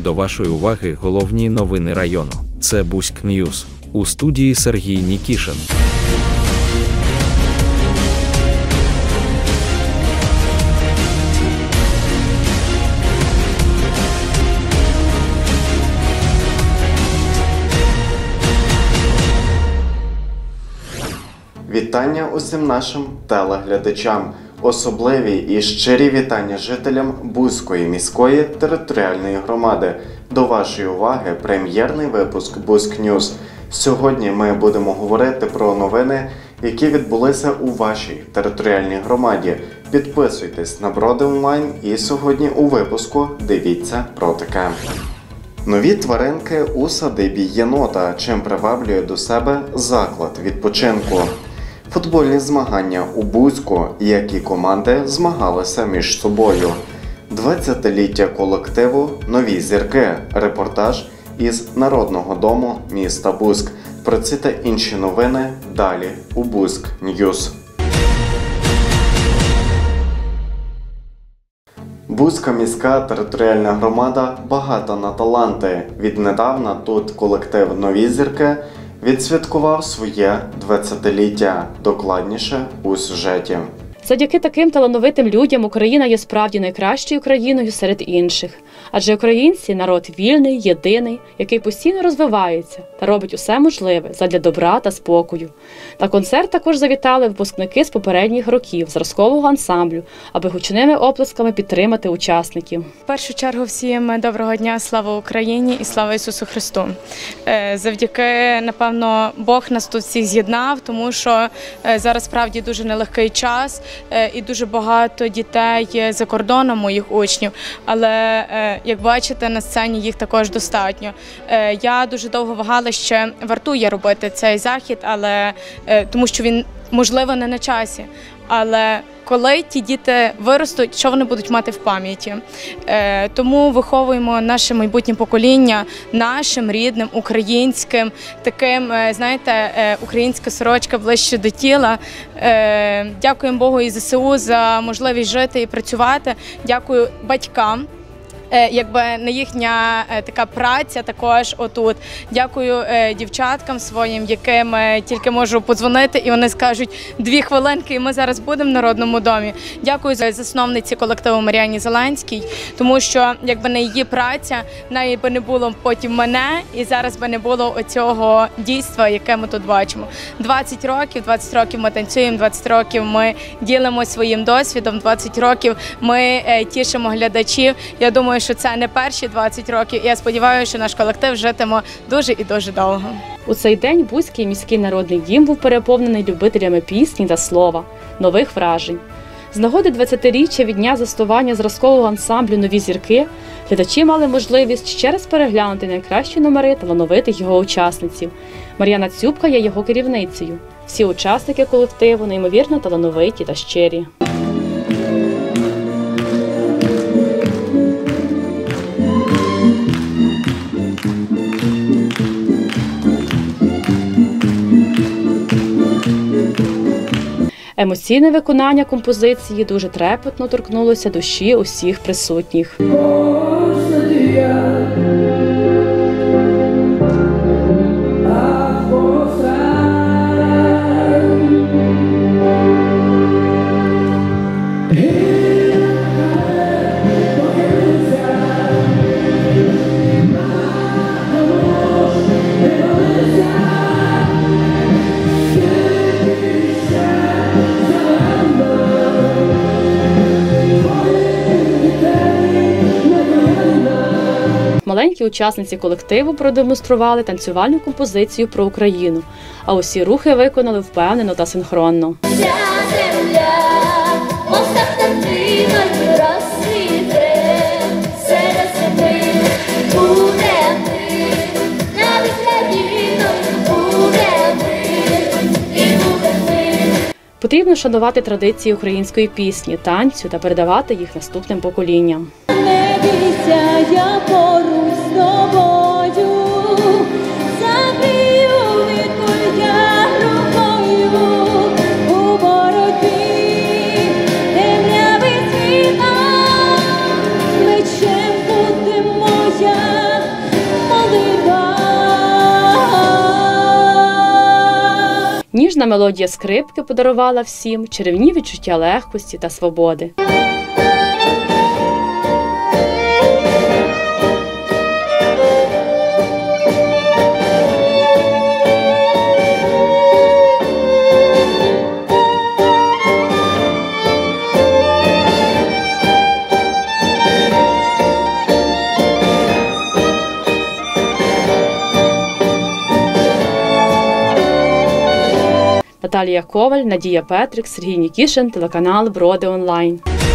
До вашої уваги головні новини району. Це Буськ Ньюз. У студії Сергій Нікішин. Вітання усім нашим телеглядачам. Особливі і щирі вітання жителям Буської міської територіальної громади. До вашої уваги прем'єрний випуск Буськ Ньюз. Сьогодні ми будемо говорити про новини, які відбулися у вашій територіальній громаді. Підписуйтесь на Броди Онлайн і сьогодні у випуску дивіться про таке. Нові тваринки у садибі єнота, чим приваблює до себе заклад відпочинку. Футбольні змагання у Буську, які команди змагалися між собою. 20-ліття колективу «Нові зірки». Репортаж із Народного дому міста Буськ. Про ці та інші новини далі у Буськ Ньюз. Буська міська територіальна громада багата на таланти. Віднедавна тут колектив «Нові зірки» відсвяткував своє 20-ліття. Докладніше у сюжеті. Завдяки таким талановитим людям Україна є справді найкращою країною серед інших. Адже українці – народ вільний, єдиний, який постійно розвивається та робить усе можливе задля добра та спокою. На концерт також завітали випускники з попередніх років зразкового ансамблю, аби гучними оплесками підтримати учасників. В першу чергу всім доброго дня, слава Україні і слава Ісусу Христу. Завдяки, напевно, Бог нас тут всіх з'єднав, тому що зараз справді дуже нелегкий час і дуже багато дітей за кордоном, моїх учнів, але як бачите, на сцені їх також достатньо. Я дуже довго вагала, ще вартує робити цей захід, але тому що він, можливо, не на часі. Але коли ті діти виростуть, що вони будуть мати в пам'яті? Тому виховуємо наше майбутнє покоління нашим рідним, українським, таким, знаєте, українська сорочка ближче до тіла. Дякуємо Богу і ЗСУ за можливість жити і працювати. Дякую батькам. Якби не їхня така праця також отут. Дякую дівчаткам своїм, яким тільки можу подзвонити, і вони скажуть 2 хвилинки, і ми зараз будемо в Народному домі. Дякую засновниці колективу Мар'яні Зеленській, тому що якби не її праця, неї би не було потім мене, і зараз би не було оцього дійства, яке ми тут бачимо. 20 років ми танцюємо, 20 років ми ділимося своїм досвідом, 20 років ми тішимо глядачів. Я думаю, що це не перші 20 років, і я сподіваюся, що наш колектив житиме дуже і дуже довго. У цей день Буський міський народний дім був переповнений любителями пісні та слова, нових вражень. З нагоди 20-річчя від дня заснування зразкового ансамблю «Нові зірки» глядачі мали можливість ще раз переглянути найкращі номери талановитих його учасниців. Мар'яна Цюбка є його керівницею. Всі учасники колективу неймовірно талановиті та щирі. Емоційне виконання композиції дуже трепетно торкнулося душі усіх присутніх. Маленькі учасниці колективу продемонстрували танцювальну композицію про Україну, а усі рухи виконали впевнено та синхронно. Потрібно шанувати традиції української пісні, танцю та передавати їх наступним поколінням. Не бійся, я поруч з тобою, закрию від куль рукою у боротьбі, темряви світа, мечем буде моя. Ніжна мелодія скрипки подарувала всім чарівні відчуття легкості та свободи. Наталія Коваль, Надія Петрик, Сергій Нікішин, телеканал Броди Онлайн.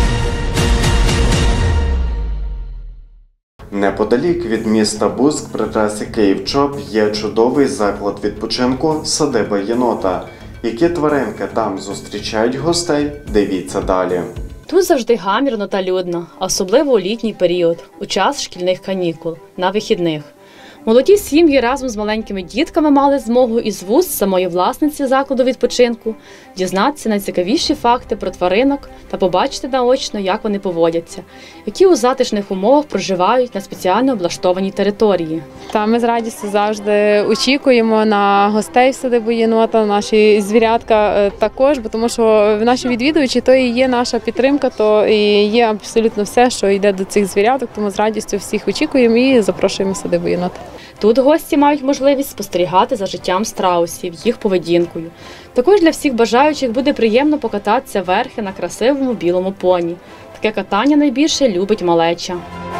Неподалік від міста Буськ при трасі Київ-Чоп є чудовий заклад відпочинку «Садиба єнота». Які тваринки там зустрічають гостей, дивіться далі. Тут завжди гамірно та людно, особливо у літній період, у час шкільних канікул, на вихідних. Молоді сім'ї разом з маленькими дітками мали змогу із вуст самої власниці закладу відпочинку дізнатися найцікавіші факти про тваринок та побачити наочно, як вони поводяться, які у затишних умовах проживають на спеціально облаштованій території. Та ми з радістю завжди очікуємо на гостей в садибу єнота, наші звірятка також, бо тому що наші відвідувачі то і є наша підтримка, то і є абсолютно все, що йде до цих звіряток, тому з радістю всіх очікуємо і запрошуємо в садибу єнота. Тут гості мають можливість спостерігати за життям страусів, їх поведінкою. Також для всіх бажаючих буде приємно покататися верхи на красивому білому поні. Таке катання найбільше любить малеча.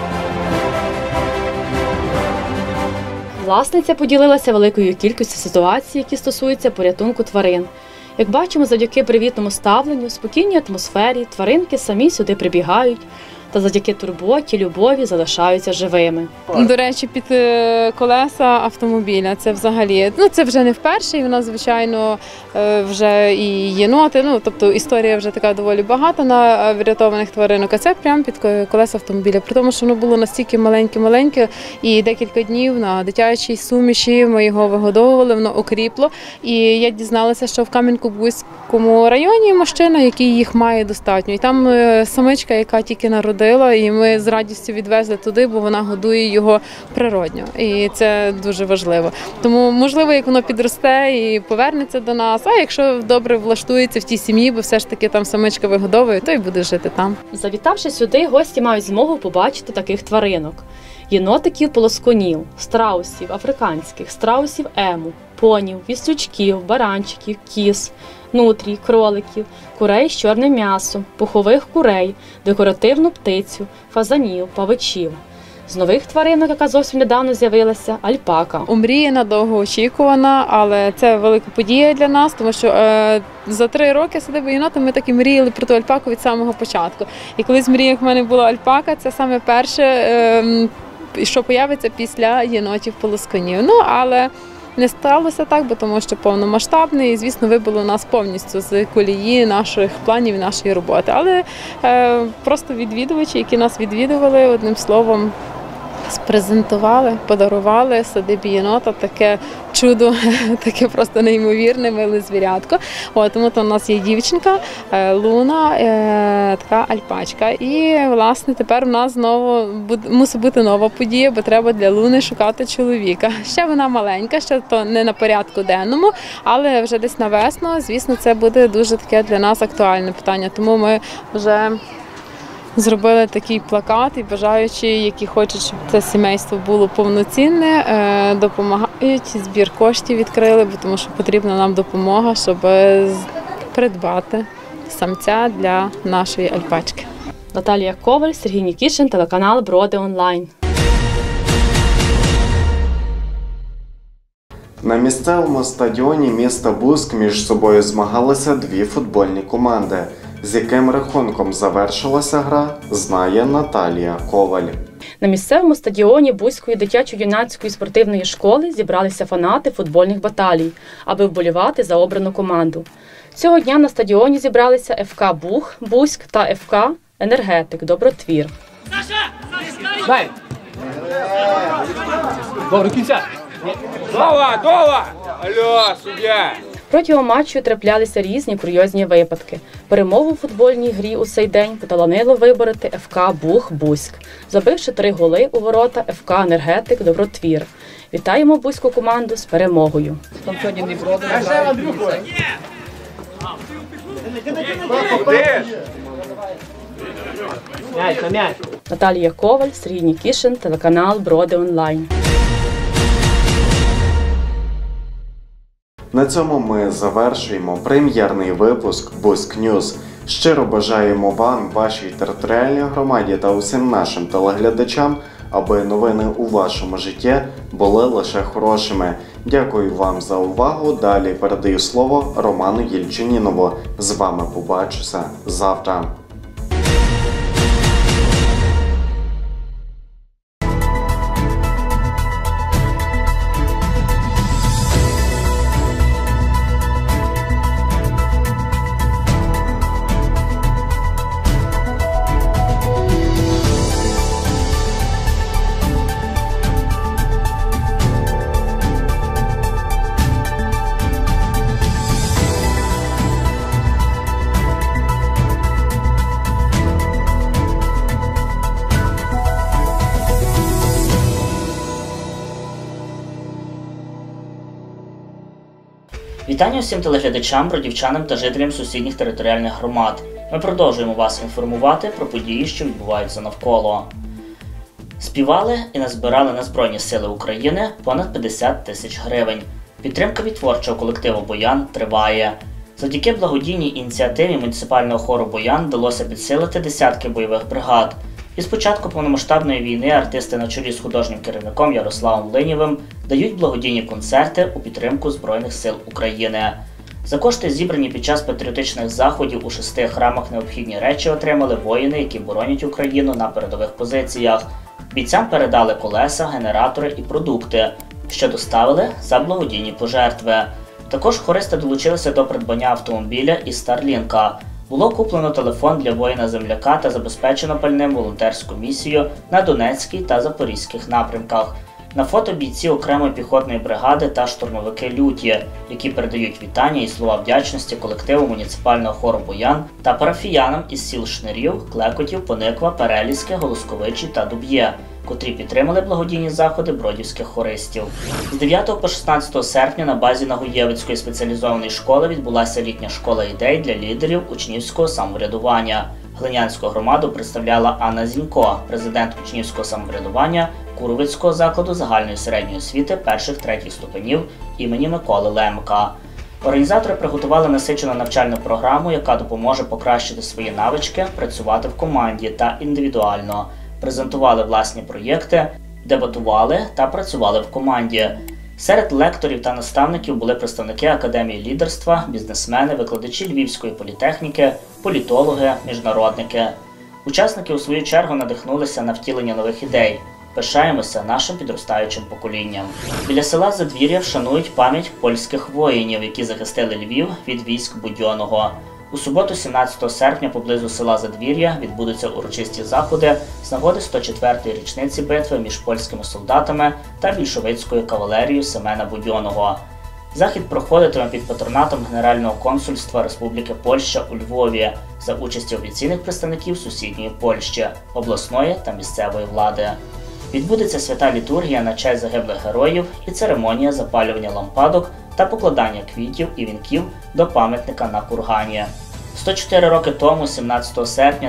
Власниця поділилася великою кількістю ситуацій, які стосуються порятунку тварин. Як бачимо, завдяки привітному ставленню, спокійній атмосфері, тваринки самі сюди прибігають та завдяки турботі, любові залишаються живими. До речі, під колеса автомобіля, це взагалі, це вже не вперше, і в нас, звичайно, вже і єноти, тобто історія вже така доволі багата на врятованих тваринок, а це прямо під колеса автомобіля. При тому, що воно було настільки маленьке-маленьке, і декілька днів на дитячій суміші ми його вигодовували, воно окріпло. І я дізналася, що в Кам'янку-Бузькому районі мужчина, який їх має достатньо. І там самичка, яка тільки народила, і ми з радістю відвезли туди, бо вона годує його природньо. І це дуже важливо. Тому, можливо, як воно підросте і повернеться до нас, а якщо добре влаштується в тій сім'ї, бо все ж таки там самичка вигодовує, то й буде жити там. Завітавши сюди, гості мають змогу побачити таких тваринок. Єнотиків полосконів, страусів африканських, страусів ему, понів, віслючків, баранчиків, кіз, нутрій, кроликів, курей з чорним м'ясом, пухових курей, декоративну птицю, фазанів, павичів. З нових тваринок, яка зовсім недавно з'явилася, альпака. Омріяна, довгоочікувана, але це велика подія для нас, тому що за 3 роки садиби єнота ми так і мріяли про ту альпаку від самого початку. І колись в мріях в мене була альпака, це саме перше, що появиться після єнотів-полосконів. Але не сталося так, бо тому що повномасштабний і, звісно, вибило нас повністю з колії наших планів, нашої роботи. Але просто відвідувачі, які нас відвідували, одним словом, спрезентували, подарували садибі єнота таке чудо, таке просто неймовірне, миле звірятко. Тому то у нас є дівчинка Луна, така альпачка. І, власне, тепер у нас знову мусить бути нова подія, бо треба для Луни шукати чоловіка. Ще вона маленька, ще то не на порядку денному, але вже десь на весну, звісно, це буде дуже таке для нас актуальне питання. Тому ми вже зробили такий плакат і бажаючі, які хочуть, щоб це сімейство було повноцінне, допомагають, збір коштів відкрили, бо тому що потрібна нам допомога, щоб придбати самця для нашої альпачки. Наталія Коваль, Сергій Нікішин, телеканал Броди Онлайн. На місцевому стадіоні міста Буськ між собою змагалися 2 футбольні команди. З яким рахунком завершилася гра, знає Наталія Коваль. На місцевому стадіоні Буської дитячо-юнацької спортивної школи зібралися фанати футбольних баталій, аби вболівати за обрану команду. Цього дня на стадіоні зібралися ФК Буг, Буськ та ФК Енергетик, Добротвір. Дай! Добре, кінця! Дола! Алло, суддя! Протягом матчу траплялися різні курйозні випадки. Перемогу у футбольній грі у цей день поталанило вибороти ФК Буг-Буськ, забивши 3 голи у ворота ФК Енергетик Добротвір. Вітаємо буську команду з перемогою. Наталія Коваль, Сергій Нікішин, телеканал Броди Онлайн. На цьому ми завершуємо прем'єрний випуск Буськ Ньюз. Щиро бажаємо вам, вашій територіальній громаді та усім нашим телеглядачам, аби новини у вашому житті були лише хорошими. Дякую вам за увагу. Далі передаю слово Роману Єльчинінову. З вами побачуся завтра. Вітання усім телеглядачам, бродівчанам та жителям сусідніх територіальних громад. Ми продовжуємо вас інформувати про події, що відбуваються навколо. Співали і назбирали на Збройні Сили України понад 50 тисяч гривень. Підтримка від творчого колективу «Боян» триває. Завдяки благодійній ініціативі муніципального хору «Боян» вдалося підсилити десятки бойових бригад. І з початку повномасштабної війни артисти на чолі з художнім керівником Ярославом Линєвим дають благодійні концерти у підтримку Збройних сил України. За кошти, зібрані під час патріотичних заходів у 6 храмах, необхідні речі отримали воїни, які боронять Україну на передових позиціях. Бійцям передали колеса, генератори і продукти, що доставили за благодійні пожертви. Також хористи долучилися до придбання автомобіля і Старлінка. Було куплено телефон для воїна-земляка та забезпечено пальним волонтерську місію на Донецькій та Запорізьких напрямках. На фото бійці окремої піхотної бригади та штурмовики «Люті», які передають вітання і слова вдячності колективу муніципального хору «Боян» та парафіянам із сіл Шнирів, Клекотів, Пониква, Перелізьке, Голосковичі та Дуб'є, котрі підтримали благодійні заходи бродівських хористів. З 9 по 16 серпня на базі Нагоєвицької спеціалізованої школи відбулася літня школа ідей для лідерів учнівського самоврядування. Глинянську громаду представляла Анна Зінько, президент учнівського самоврядування Куровицького закладу загальної середньої освіти перших-третіх ступенів імені Миколи Лемка. Організатори приготували насичену навчальну програму, яка допоможе покращити свої навички, працювати в команді та індивідуально. Презентували власні проєкти, дебатували та працювали в команді. Серед лекторів та наставників були представники Академії лідерства, бізнесмени, викладачі Львівської політехніки, політологи, міжнародники. Учасники у свою чергу надихнулися на втілення нових ідей. Пишаємося нашим підростаючим поколінням. Біля села Задвір'я вшанують пам'ять польських воїнів, які захистили Львів від військ Будьонного. У суботу, 17 серпня, поблизу села Задвір'я відбудуться урочисті заходи з нагоди 104-ї річниці битви між польськими солдатами та більшовицькою кавалерією Семена Будьонного. Захід проходитиме під патронатом Генерального консульства Республіки Польща у Львові за участі офіційних представників сусідньої Польщі, обласної та місцевої влади. Відбудеться свята літургія на честь загиблих героїв і церемонія запалювання лампадок та покладання квітів і вінків до пам'ятника на кургані. 104 роки тому, 17 серпня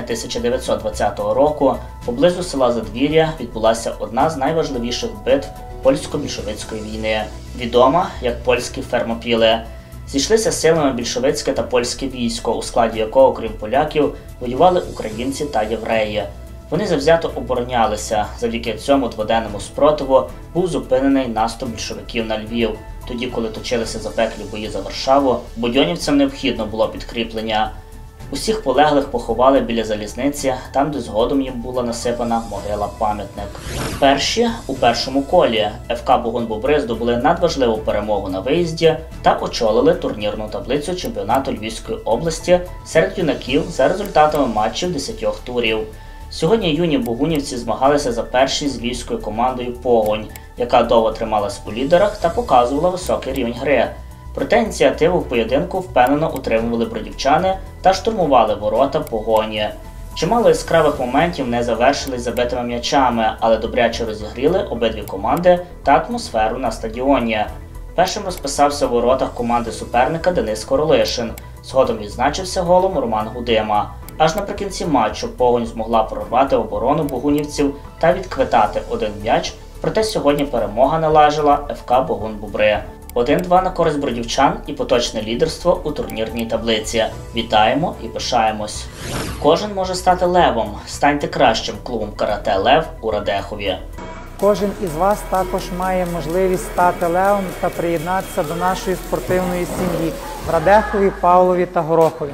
1920 року, поблизу села Задвір'я відбулася одна з найважливіших битв польсько-більшовицької війни, відома як польські Фермопіли. Зійшлися силами більшовицьке та польське військо, у складі якого, крім поляків, воювали українці та євреї. Вони завзято оборонялися. Завдяки цьому дводенному спротиву був зупинений наступ більшовиків на Львів. Тоді, коли точилися запеклі бої за Варшаву, будьонівцям необхідно було підкріплення. Усіх полеглих поховали біля залізниці, там, де згодом їм була насипана могила-пам'ятник. Перші у першому колі ФК Бугун-Бобри здобули надважливу перемогу на виїзді та очолили турнірну таблицю чемпіонату Львівської області серед юнаків за результатами матчів 10 турів. Сьогодні юні бугунівці змагалися за першість з львівською командою «Погонь», яка довго трималась у лідерах та показувала високий рівень гри. Проте ініціативу в поєдинку впевнено утримували бродівчани та штурмували ворота Погоні. Чимало яскравих моментів не завершились забитими м'ячами, але добряче розігріли обидві команди та атмосферу на стадіоні. Першим розписався в воротах команди суперника Денис Королишин. Згодом відзначився голом Роман Гудима. Аж наприкінці матчу Погонь змогла прорвати оборону богунівців та відквитати один м'яч, проте сьогодні перемога належала ФК Богун-Бобри. 1-2 на користь бродівчан і поточне лідерство у турнірній таблиці. Вітаємо і пишаємось. Кожен може стати левом. Станьте кращим клубом карате «Лев» у Радехові. Кожен із вас також має можливість стати левом та приєднатися до нашої спортивної сім'ї в Радехові, Павлові та Горохові.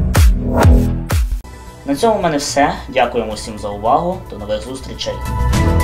На цьому в мене все. Дякуємо всім за увагу. До нових зустрічей.